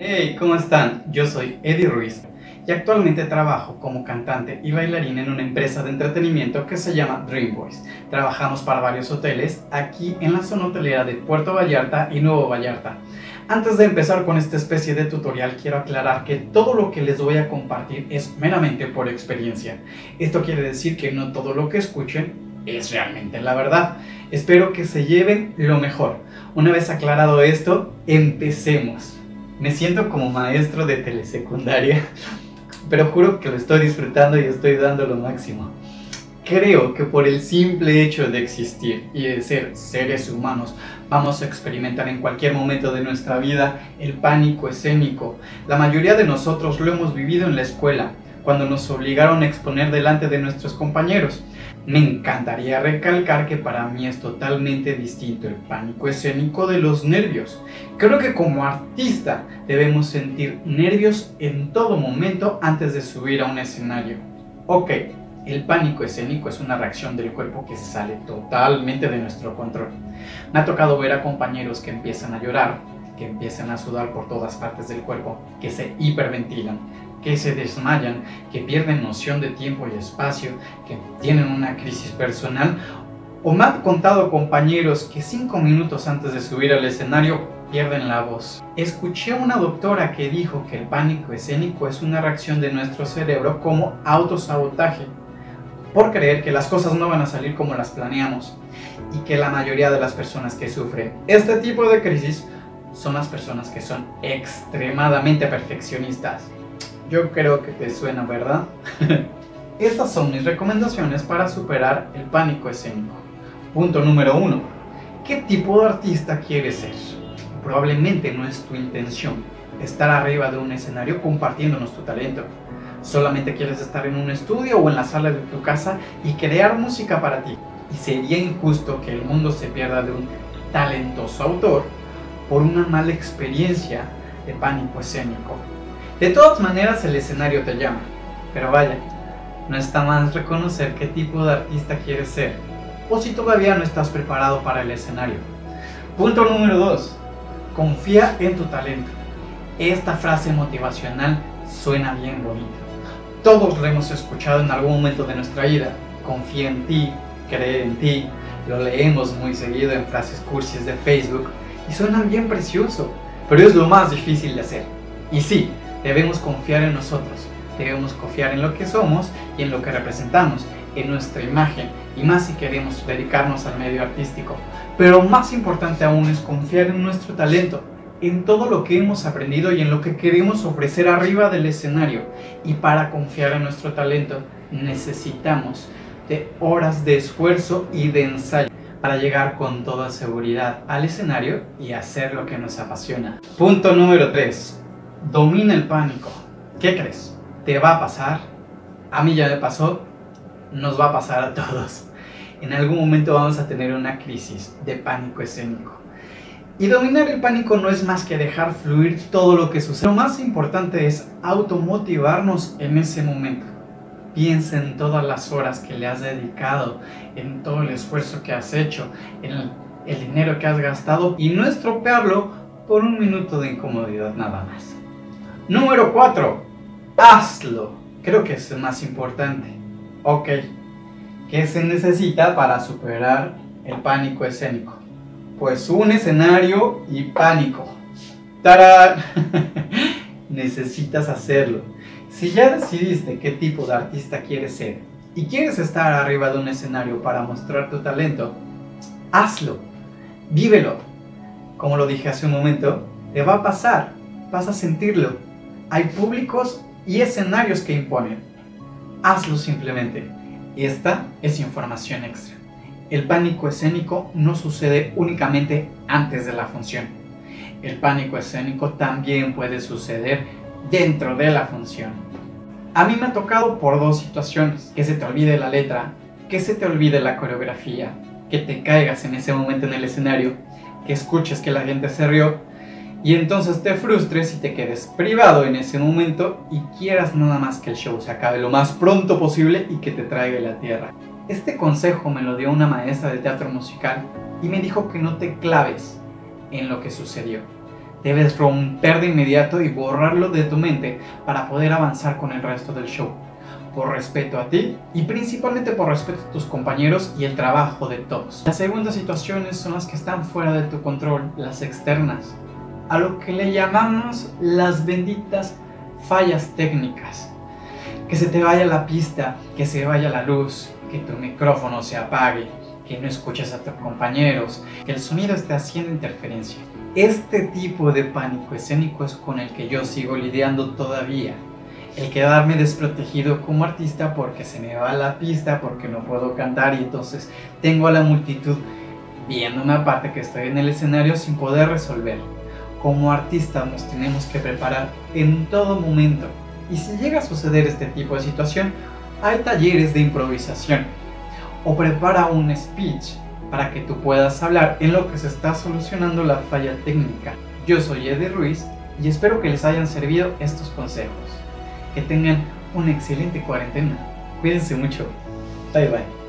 Hey, ¿cómo están? Yo soy Eddie Ruiz y actualmente trabajo como cantante y bailarín en una empresa de entretenimiento que se llama Dream Boys. Trabajamos para varios hoteles aquí en la zona hotelera de Puerto Vallarta y Nuevo Vallarta. Antes de empezar con esta especie de tutorial, quiero aclarar que todo lo que les voy a compartir es meramente por experiencia. Esto quiere decir que no todo lo que escuchen es realmente la verdad. Espero que se lleven lo mejor. Una vez aclarado esto, empecemos. Me siento como maestro de telesecundaria, pero juro que lo estoy disfrutando y estoy dando lo máximo. Creo que por el simple hecho de existir y de ser seres humanos, vamos a experimentar en cualquier momento de nuestra vida el pánico escénico. La mayoría de nosotros lo hemos vivido en la escuela, cuando nos obligaron a exponer delante de nuestros compañeros. Me encantaría recalcar que para mí es totalmente distinto el pánico escénico de los nervios. Creo que como artista debemos sentir nervios en todo momento antes de subir a un escenario. Ok, el pánico escénico es una reacción del cuerpo que sale totalmente de nuestro control. Me ha tocado ver a compañeros que empiezan a llorar, que empiezan a sudar por todas partes del cuerpo, que se hiperventilan, que se desmayan, que pierden noción de tiempo y espacio, que tienen una crisis personal, o me han contado compañeros que 5 minutos antes de subir al escenario pierden la voz. Escuché a una doctora que dijo que el pánico escénico es una reacción de nuestro cerebro como autosabotaje, por creer que las cosas no van a salir como las planeamos, y que la mayoría de las personas que sufren este tipo de crisis son las personas que son extremadamente perfeccionistas. Yo creo que te suena, ¿verdad? Estas son mis recomendaciones para superar el pánico escénico. Punto número 1. ¿Qué tipo de artista quieres ser? Probablemente no es tu intención estar arriba de un escenario compartiéndonos tu talento. Solamente quieres estar en un estudio o en la sala de tu casa y crear música para ti. Y sería injusto que el mundo se pierda de un talentoso autor por una mala experiencia de pánico escénico. De todas maneras el escenario te llama, pero vaya, no está más reconocer qué tipo de artista quieres ser, o si todavía no estás preparado para el escenario. Punto número 2. Confía en tu talento. Esta frase motivacional suena bien bonita. Todos lo hemos escuchado en algún momento de nuestra vida. Confía en ti, cree en ti. Lo leemos muy seguido en frases cursis de Facebook y suenan bien precioso, pero es lo más difícil de hacer. Y sí, debemos confiar en nosotros, debemos confiar en lo que somos y en lo que representamos, en nuestra imagen, y más si queremos dedicarnos al medio artístico. Pero más importante aún es confiar en nuestro talento, en todo lo que hemos aprendido y en lo que queremos ofrecer arriba del escenario. Y para confiar en nuestro talento necesitamos de horas de esfuerzo y de ensayo para llegar con toda seguridad al escenario y hacer lo que nos apasiona. Punto número 3. Domina el pánico. ¿Qué crees? ¿Te va a pasar? A mí ya me pasó. Nos va a pasar a todos. En algún momento vamos a tener una crisis de pánico escénico. Y dominar el pánico no es más que dejar fluir todo lo que sucede. Lo más importante es automotivarnos en ese momento. Piensa en todas las horas que le has dedicado, en todo el esfuerzo que has hecho, en el dinero que has gastado, y no estropearlo por un minuto de incomodidad nada más. Número 4. Hazlo. Creo que es el más importante. Ok. ¿Qué se necesita para superar el pánico escénico? Pues un escenario y pánico. ¡Tarán! Necesitas hacerlo. Si ya decidiste qué tipo de artista quieres ser y quieres estar arriba de un escenario para mostrar tu talento, hazlo. Vívelo. Como lo dije hace un momento, te va a pasar. Vas a sentirlo. Hay públicos y escenarios que imponen. Hazlo simplemente. Esta es información extra. El pánico escénico no sucede únicamente antes de la función. El pánico escénico también puede suceder dentro de la función. A mí me ha tocado por dos situaciones: que se te olvide la letra, que se te olvide la coreografía, que te caigas en ese momento en el escenario, que escuches que la gente se rió, y entonces te frustres y te quedes privado en ese momento y quieras nada más que el show se acabe lo más pronto posible y que te traiga la tierra. Este consejo me lo dio una maestra de teatro musical y me dijo que no te claves en lo que sucedió. Debes romper de inmediato y borrarlo de tu mente para poder avanzar con el resto del show. Por respeto a ti y principalmente por respeto a tus compañeros y el trabajo de todos. Las segundas situaciones son las que están fuera de tu control, las externas, a lo que le llamamos las benditas fallas técnicas. Que se te vaya la pista, que se vaya la luz, que tu micrófono se apague, que no escuches a tus compañeros, que el sonido esté haciendo interferencia. Este tipo de pánico escénico es con el que yo sigo lidiando todavía. El quedarme desprotegido como artista porque se me va la pista, porque no puedo cantar y entonces tengo a la multitud viendo una parte que estoy en el escenario sin poder resolver. Como artistas nos tenemos que preparar en todo momento y si llega a suceder este tipo de situación, hay talleres de improvisación o prepara un speech para que tú puedas hablar en lo que se está solucionando la falla técnica. Yo soy Eddie Ruiz y espero que les hayan servido estos consejos. Que tengan una excelente cuarentena. Cuídense mucho. Bye bye.